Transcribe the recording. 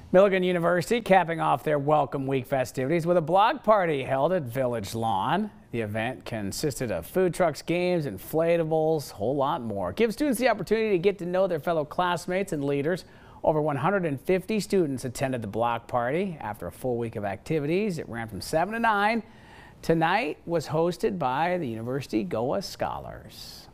Milligan University capping off their Welcome Week festivities with a block party held at Village Lawn. The event consisted of food trucks, games, inflatables, a whole lot more. Give students the opportunity to get to know their fellow classmates and leaders. Over 150 students attended the block party. After a full week of activities, it ran from 7 to 9. Tonight was hosted by the University GOA Scholars.